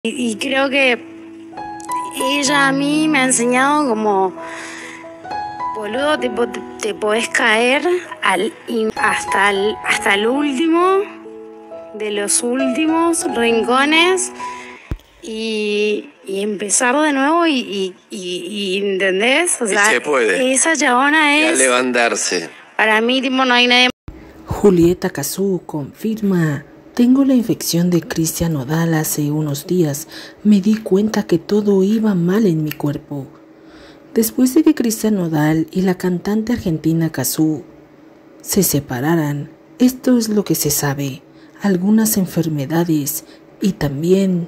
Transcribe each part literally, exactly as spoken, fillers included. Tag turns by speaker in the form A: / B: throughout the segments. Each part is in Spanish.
A: Y, y creo que ella a mí me ha enseñado como, boludo, tipo, te, te podés caer al, hasta, el, hasta el último de los últimos rincones y, y empezar de nuevo y, y, y, y ¿entendés? O sea,
B: y se puede.
A: Esa chabona es...
B: Y a levantarse.
A: Para mí, tipo, no hay nadie...
C: Julieta Cazzu confirma: tengo la infección de Cristian Nodal hace unos días. Me di cuenta que todo iba mal en mi cuerpo. Después de que Cristian Nodal y la cantante argentina Cazzu se separaran, esto es lo que se sabe. Algunas enfermedades y también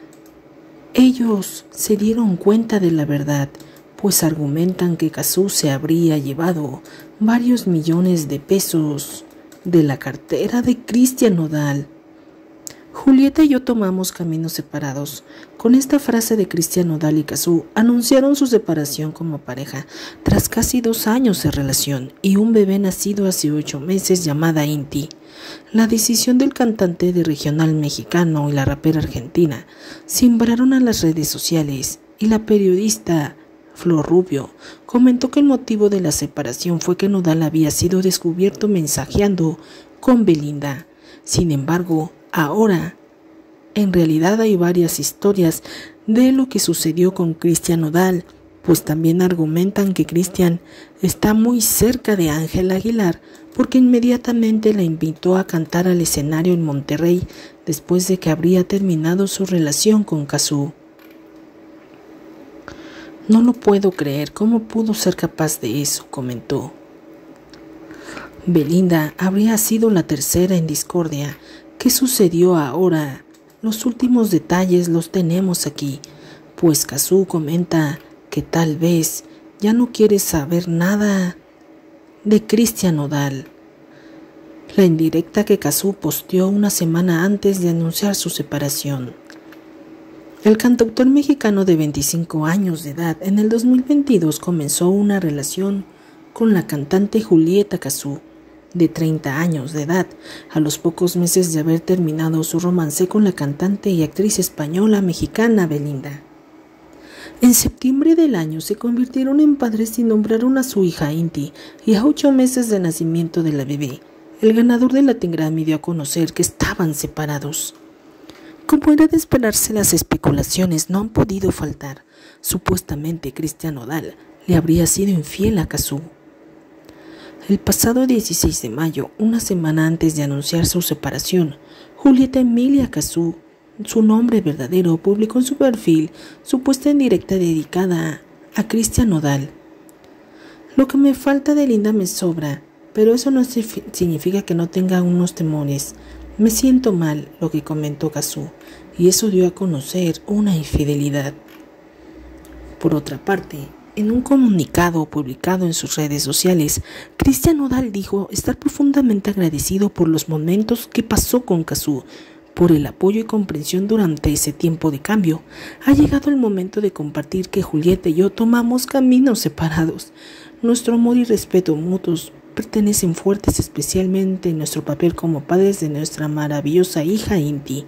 C: ellos se dieron cuenta de la verdad, pues argumentan que Cazzu se habría llevado varios millones de pesos de la cartera de Cristian Nodal. Julieta y yo tomamos caminos separados. Con esta frase de Cristian Nodal y Cazzu anunciaron su separación como pareja tras casi dos años de relación y un bebé nacido hace ocho meses llamada Inti. La decisión del cantante de regional mexicano y la rapera argentina simbraron a las redes sociales y la periodista Flor Rubio comentó que el motivo de la separación fue que Nodal había sido descubierto mensajeando con Belinda. Sin embargo, ahora, en realidad hay varias historias de lo que sucedió con Cristian Nodal, pues también argumentan que Cristian está muy cerca de Ángela Aguilar porque inmediatamente la invitó a cantar al escenario en Monterrey después de que habría terminado su relación con Cazzu. No lo puedo creer, ¿cómo pudo ser capaz de eso?, comentó. Belinda habría sido la tercera en discordia. ¿Qué sucedió ahora? Los últimos detalles los tenemos aquí, pues Cazzu comenta que tal vez ya no quiere saber nada de Cristian Nodal. La indirecta que Cazzu posteó una semana antes de anunciar su separación. El cantautor mexicano de veinticinco años de edad en el dos mil veintidós comenzó una relación con la cantante Julieta Cazzu, de treinta años de edad, a los pocos meses de haber terminado su romance con la cantante y actriz española mexicana Belinda. En septiembre del año se convirtieron en padres y nombraron a su hija Inti, y a ocho meses de nacimiento de la bebé, el ganador del Latin Grammy dio a conocer que estaban separados. Como era de esperarse, las especulaciones no han podido faltar. Supuestamente Cristian Nodal le habría sido infiel a Cazzu. El pasado dieciséis de mayo, una semana antes de anunciar su separación, Julieta Emilia Cazzu, su nombre verdadero, publicó en su perfil su puesta en directa dedicada a Cristian Nodal. Lo que me falta de linda me sobra, pero eso no significa que no tenga unos temores. Me siento mal, lo que comentó Cazzu, y eso dio a conocer una infidelidad. Por otra parte, en un comunicado publicado en sus redes sociales, Cristian Nodal dijo estar profundamente agradecido por los momentos que pasó con Cazzu, por el apoyo y comprensión durante ese tiempo de cambio. Ha llegado el momento de compartir que Julieta y yo tomamos caminos separados. Nuestro amor y respeto mutuos pertenecen fuertes, especialmente en nuestro papel como padres de nuestra maravillosa hija Inti.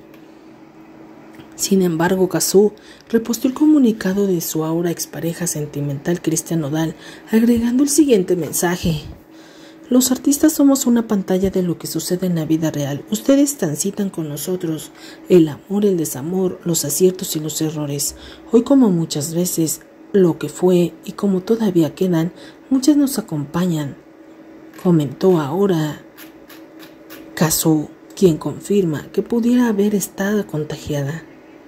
C: Sin embargo, Cazzu reposteó el comunicado de su ahora expareja sentimental Cristian Nodal, agregando el siguiente mensaje: los artistas somos una pantalla de lo que sucede en la vida real. Ustedes transitan con nosotros el amor, el desamor, los aciertos y los errores. Hoy, como muchas veces, lo que fue y como todavía quedan, muchas nos acompañan, comentó ahora Cazzu, quien confirma que pudiera haber estado contagiada.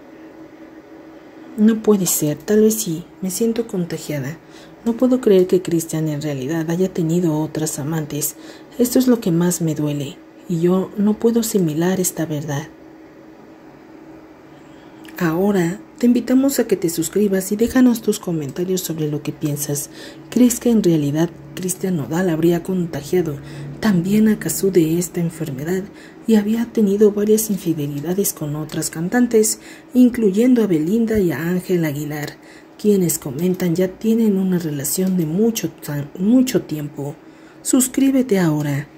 C: No puede ser, tal vez sí, me siento contagiada. No puedo creer que Cristian en realidad haya tenido otras amantes. Esto es lo que más me duele, y yo no puedo asimilar esta verdad. Ahora te invitamos a que te suscribas y déjanos tus comentarios sobre lo que piensas. ¿Crees que en realidad Cristian Nodal habría contagiado también a Cazzu de esta enfermedad y había tenido varias infidelidades con otras cantantes, incluyendo a Belinda y a Ángela Aguilar, quienes comentan ya tienen una relación de mucho, mucho tiempo? Suscríbete ahora.